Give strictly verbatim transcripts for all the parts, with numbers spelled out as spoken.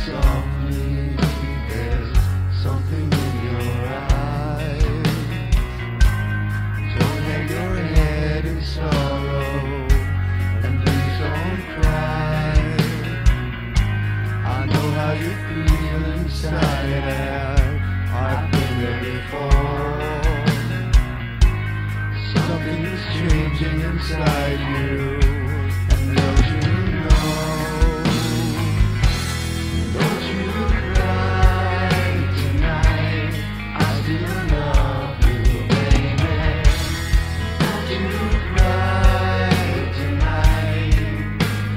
softly, there's something in your eyes. Don't hang your head in sorrow, and please don't cry. I know how you feel inside, and I've been there before. Something is changing inside you, and don't you know? Don't you cry tonight, I still love you, baby. Don't you cry tonight.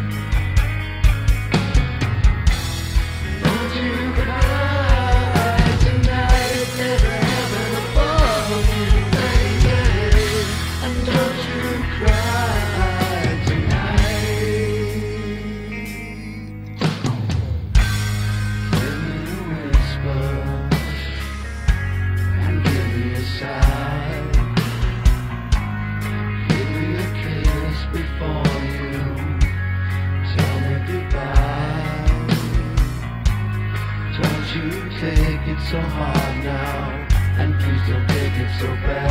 Don't you cry tonight, there's a heaven above you, baby. And don't you cry tonight. Give me a whisper and give me a sigh. Give me a kiss before you tell me goodbye. Don't you take it so hard now, and please don't take it so bad.